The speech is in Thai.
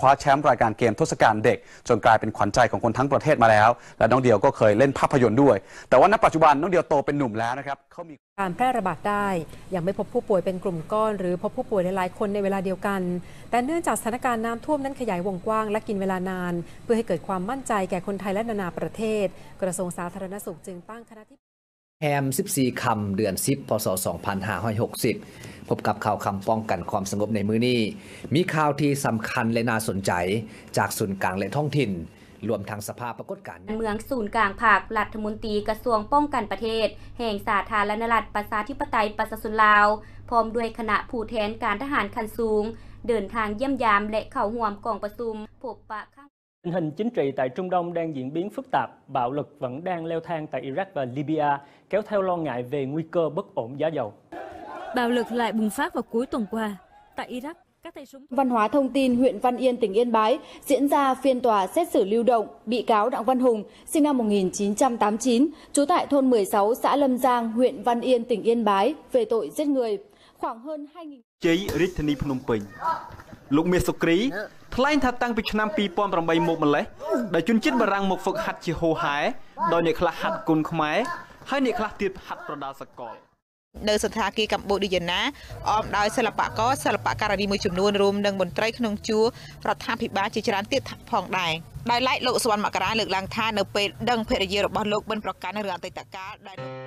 ว้าแชมป์รายการเกมทศกัณฐ์เด็กจนกลายเป็นขวัญใจของคนทั้งประเทศมาแล้วและน้องเดียวก็เคยเล่นภาพยนตร์ด้วยแต่ว่าณปัจจุบันน้องเดียวโตเป็นหนุ่มแล้วนะครับเขามีการแพร่ระบาดได้ยังไม่พบผู้ป่วยเป็นกลุ่มก้อนหรือพบผู้ป่วยหลายๆคนในเวลาเดียวกันแต่เนื่องจากสถานการณ์น้ำท่วมนั้นขยายวงกว้างและกินเวลานานเพื่อให้เกิดความมั่นใจแก่คนไทยและนานาประเทศกระทรวงสาธารณสุขจึงตั้งคณะที่แฮม14คำเดือน10พศ2560พบกับข่าวคำป้องกันความสงบในมื้อนี้มีข่าวที่สำคัญและน่าสนใจจากศูนย์กลางและท้องถิ่นรวมทั้งสภาปรากฏการณ์เมืองศูนย์กลางภาครัฐมนตรีกระทรวงป้องกันประเทศแห่งสาธารณรัฐประชาธิปไตยประชาชนลาวพร้อมด้วยคณะผู้แทนการทหารขั้นสูงเดินทางเยี่ยมยามและเข้าร่วมกองประชุมพบปะข้าง Tình hình chính trị tại Trung Đông đang diễn biến phức tạp, bạo lực vẫn đang leo thang tại Iraq và Libya, kéo theo lo ngại về nguy cơ bất ổn giá dầu. Bạo lực lại bùng phát vào cuối tuần qua tại Iraq. Các tay súng Văn hóa thông tin huyện Văn Yên tỉnh Yên Bái diễn ra phiên tòa xét xử lưu động bị cáo Đặng Văn Hùng, sinh năm 1989, trú tại thôn 16 xã Lâm Giang, huyện Văn Yên tỉnh Yên Bái về tội giết người. Khoảng hơn 2.000 Chí Ritani Phnom Penh. លោកមេសុគ្រីថ្លែងថាតាំងពីឆ្នាំ2008មកម្លេះដែលជនជាតិបារាំងមកហ្វឹកហាត់ជាហូហែដោយអ្នកខ្លះហាត់គុនខ្មែរហើយអ្នកខ្លះទៀតហាត់ប្រដាល់សកលនៅស្ថានភាពកម្ពុជាណាអមដោយសិល្បករសិល្បករនីមួយចំនួនរួមនឹងមន្ត្រីក្នុងជួររដ្ឋាភិបាលជាច្រើនទៀតផងដែរដោយឡែកលោកសុវណ្ណមករាលើកឡើងថានៅពេលដឹងភរិយារបស់លោកបិណ្ឌប្រកាន់នៅរឿងអតីតកាលដែល